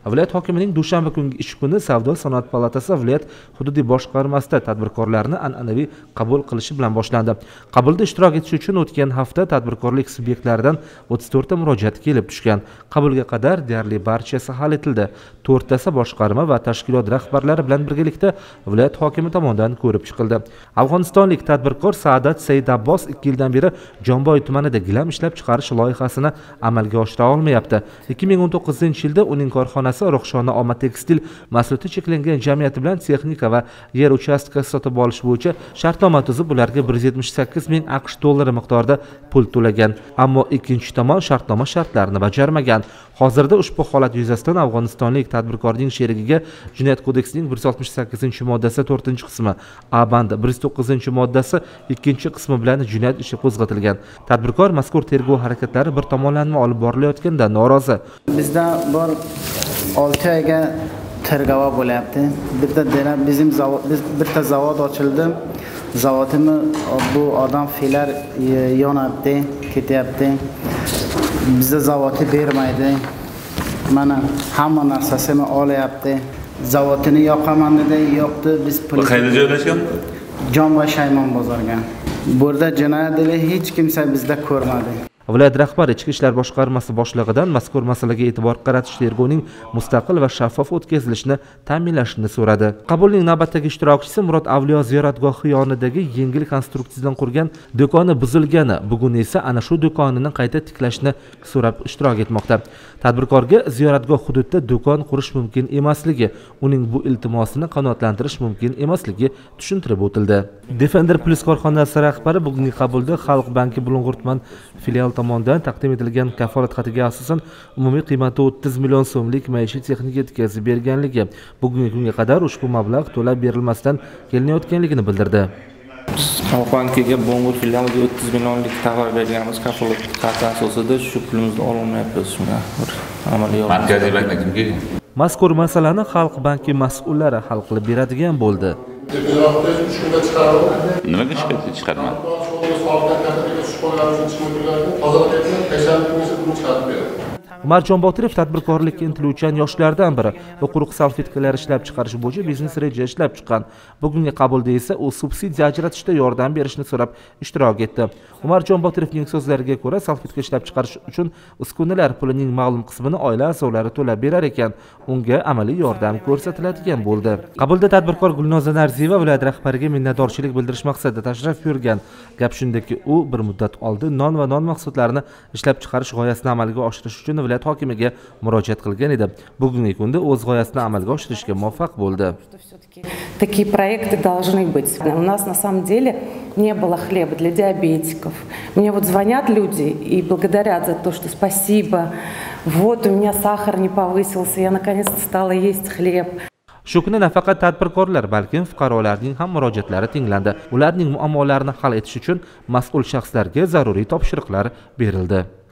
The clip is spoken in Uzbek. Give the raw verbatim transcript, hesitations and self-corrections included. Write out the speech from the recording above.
Viloyat hokimining dushanba kungi ish kuni Savdo sanoat palatasi viloyat hududiy boshqarmasida tadbirkorlarni an'anaviy qabul qilishi bilan boshlandi. Qabulda ishtirok etish uchun o'tgan hafta tadbirkorlik subyektlaridan o'ttiz to'rtta murojaat kelib tushgan. Qabulga qadar deyarli barchasi hal etildi. to'rttasi boshqarma va tashkilot rahbarlari bilan birgalikda viloyat hokimi tomonidan ko'rib chiqildi. Afg'onistonlik tadbirkor Saadat Saidabbos ikki yildan beri Jomboy tumanida gilam ishlab chiqarish loyihasini amalga oshira olmayapti. ikki ming o'n to'qqizinchi yilda uning korxonasi Ruxshona Omad Tekstil mahsuloti cheklangan jamiyati bilan texnika va yer uchastkasi sotib olish bo'yicha shartnoma tuzib, ularga bir yuz yetmish sakkiz ming AQSh dollari miqdorida pul to'lagan. Ammo ikkinchi tomon shartnoma shartlarini bajarmagan. Hozirda ushbu holat yuzasidan Afg'onistonlik tadbirkorning sherigiga Jinoyat kodeksining bir yuz oltmish sakkizinchi moddasi to'rtinchi qismi, A bandi bir yuz to'qqizinchi moddasi ikkinchi qismi bilan jinoyat ishi qo'zg'atilgan. Tadbirkor mazkur tergov harakatlari bir tomonlama olib borilayotganidan norozi. Bizda bor olti oyga tergov bo'lyapti. Bitta demak bizim zavod biz bitta zavod ochildi. Zavodimiz bu odam filar yonatdi, ketyapti. Bizda zavodni bermaydi. Mana hamma narsasini olyapti. Zavodini yoqaman dedi, yo'qdi. Biz pul. Qayerda joylashgan? Jomboy Shaymon bozorga. Bu yerda jinoyat hech kimsa bizda ko'rmadi. Viloyat rahbari Ichki ishlar boshqarmasi boshlig'idan mazkur masalaga e'tibor qaratish, tergovning mustaqil va shaffof o'tkazilishini ta'minlashni so'radi. Qabulning navbatdagi ishtirokchisi Murod Avliyo ziyoratgohi yonidagi yengil konstruksiyadan qurgan do'koni buzilgani, bugun esa ana shu do'konini qayta tiklashni so'rab ishtirok etmoqda. Tadbirkorga ziyoratgoh hududida do'kon qurish mumkin emasligi, uning bu iltimosini qanoatlantirish mumkin emasligi tushuntirib o'tildi. Defender Plus korxonasi rahbari bugungi qabulda Xalq banki Bulung'ur tuman filial tomonidan taqdim etilgan kafolat xatiga asosan umumiy qiymati o'ttiz million so'mlik maishiy texnika yetkazib berganligi, bugungi kunga qadar ushbu mablag' to'lab berilmasdan kelinayotganligini bildirdi. Xalq bankiga Bulung'ur filialiga o'ttiz millionlik tovar berganmiz, kafolat xati asosida shu pulimizni ololmayapmiz. Shunga bir amaliyot. Markaziy bankdan kimga? Mazkur masalani Xalq banki mas'ullari hal qilib beradigan bo'ldi. Nimaga shikoyat chiqarmadi? Umarjon Botirov tadbirkorlikka intiluvchan yoshlardan biri. U quruq salfetkalar ishlab chiqarish bo'yicha biznes reja ishlab chiqqan. Bugungi qabulda esa u subsidiya ajratishda yordam berishni so'rab ishtirok etdi. Umarjon Botirovning so'zlariga ko'ra, salfetka ishlab chiqarish uchun uskunalar pulining ma'lum qismini oila a'zolari to'lab berar ekan. Unga amaliy yordam ko'rsatiladigan bo'ldi. Qabulda tadbirkor Gulnoza Narziyeva viloyat rahbariga minnatdorchilik bildirish maqsadida tashrif buyurgan. Gap shundaki, u bir muddat oldin non va non mahsulotlarini ishlab chiqarish g'oyasini amalga oshirish uchun viloyat hokimiga murojaat qilgan edi. Bugungi kunda o'z g'oyasini amalga oshirishga muvaffaq bo'ldi. Такие проекты должны быть. У нас на самом деле не было хлеба для диабетиков. Мне вот звонят люди и благодарят за то, что спасибо. Вот у меня сахар не повысился, я наконец-то стала есть хлеб. Shu kuni nafaqat tadbirkorlar, balki fuqarolarning ham murojaatlari tinglandi. Ularning muammolarini hal etish uchun mas'ul shaxslarga zaruriy topshiriqlar berildi.